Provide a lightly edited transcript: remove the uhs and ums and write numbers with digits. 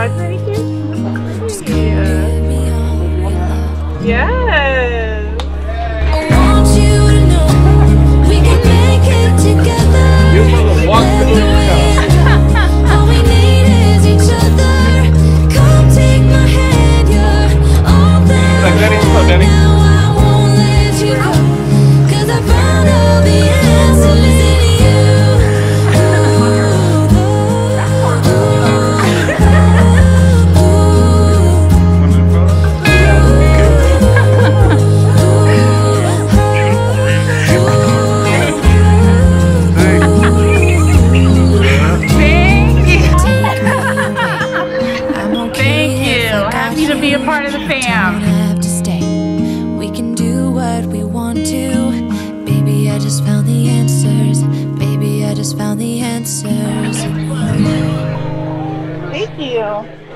thank you. Yes. I want you to know we can make it together. Walk through the All we need is each other. Come take my hand, you're all that I have. Now I won't let you go, 'cause I found all the answers in you. Happy to be a part of the fam. Have to stay. We can do what we want to. Baby, I just found the answers. Baby, I just found the answers. Thank you.